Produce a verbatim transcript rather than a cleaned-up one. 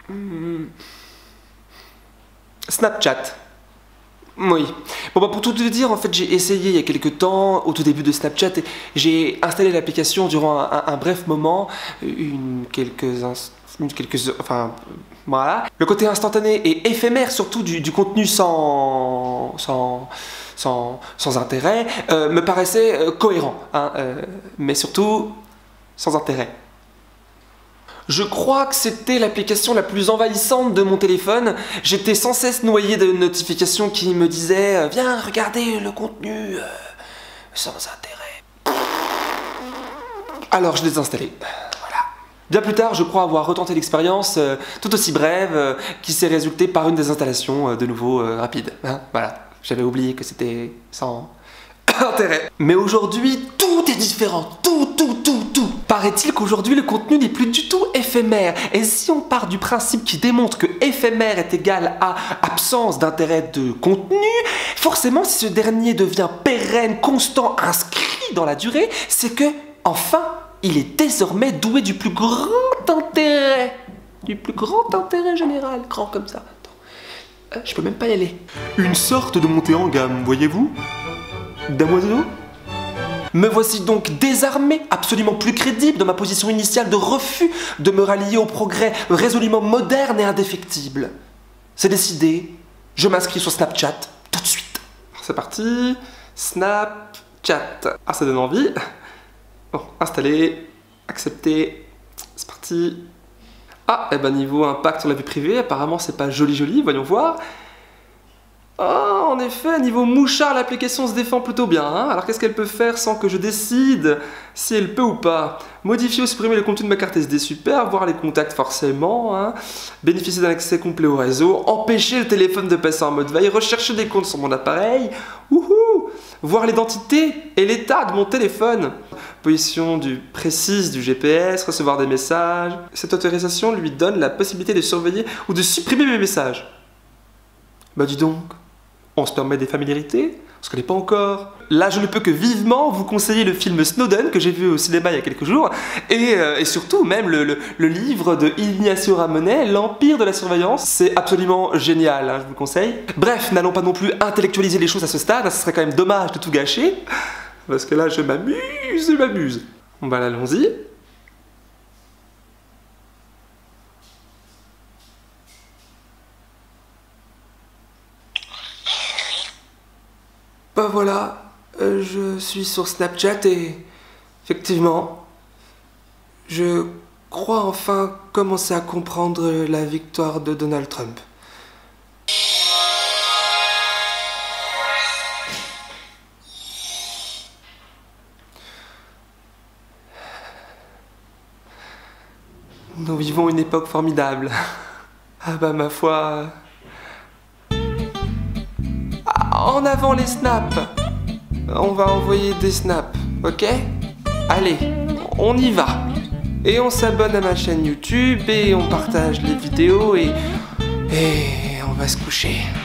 Hmm. Snapchat. Oui. Bon bah pour tout te dire, en fait j'ai essayé il y a quelques temps, au tout début de Snapchat, et j'ai installé l'application durant un, un, un bref moment, une quelques une quelques enfin voilà. Le côté instantané et éphémère surtout du, du contenu sans sans sans, sans intérêt euh, me paraissait euh, cohérent, hein, euh, mais surtout sans intérêt. Je crois que c'était l'application la plus envahissante de mon téléphone. J'étais sans cesse noyé de notifications qui me disaient « Viens, regardez le contenu euh, sans intérêt. » Alors je l'ai désinstallé. Voilà. Bien plus tard, je crois avoir retenté l'expérience euh, tout aussi brève euh, qui s'est résultée par une désinstallation euh, de nouveau euh, rapide. Hein, voilà. J'avais oublié que c'était sans intérêt. Mais aujourd'hui, tout est différent. Tout, tout, tout, tout. Paraît-il qu'aujourd'hui, le contenu n'est plus du tout éphémère. Et si on part du principe qui démontre que éphémère est égal à absence d'intérêt de contenu, forcément, si ce dernier devient pérenne, constant, inscrit dans la durée, c'est que, enfin, il est désormais doué du plus grand intérêt. Du plus grand intérêt général. Grand comme ça. Attends. Euh, je peux même pas y aller. Une sorte de montée en gamme, voyez-vous ? Damoiseau ? Me voici donc désarmé, absolument plus crédible dans ma position initiale de refus de me rallier au progrès résolument moderne et indéfectible. C'est décidé, je m'inscris sur Snapchat tout de suite. C'est parti, Snapchat. Ah, ça donne envie. Bon, installer, accepter, c'est parti. Ah, et ben niveau impact sur la vie privée, apparemment c'est pas joli joli, voyons voir. Oh, en effet, niveau mouchard, l'application se défend plutôt bien. Hein. Alors qu'est-ce qu'elle peut faire sans que je décide si elle peut ou pas? Modifier ou supprimer le contenu de ma carte S D, super. Voir les contacts, forcément. Hein. Bénéficier d'un accès complet au réseau. Empêcher le téléphone de passer en mode veille. Rechercher des comptes sur mon appareil. Wouhou. Voir l'identité et l'état de mon téléphone. Position du, précise du G P S. Recevoir des messages. Cette autorisation lui donne la possibilité de surveiller ou de supprimer mes messages. Bah dis donc. On se permet des familiarités, on se connaît pas encore. Là, je ne peux que vivement vous conseiller le film Snowden que j'ai vu au cinéma il y a quelques jours, et, euh, et surtout même le, le, le livre de Ignacio Ramonet, L'Empire de la Surveillance. C'est absolument génial, hein, je vous le conseille. Bref, n'allons pas non plus intellectualiser les choses à ce stade, ce serait quand même dommage de tout gâcher, parce que là, je m'amuse, je m'amuse. Bon bah allons-y. Bah voilà, euh, je suis sur Snapchat et effectivement, je crois enfin commencer à comprendre la victoire de Donald Trump. Nous vivons une époque formidable. Ah bah ma foi... En avant les snaps. On va envoyer des snaps, ok? Allez, on y va. Et on s'abonne à ma chaîne YouTube et on partage les vidéos et... Et on va se coucher.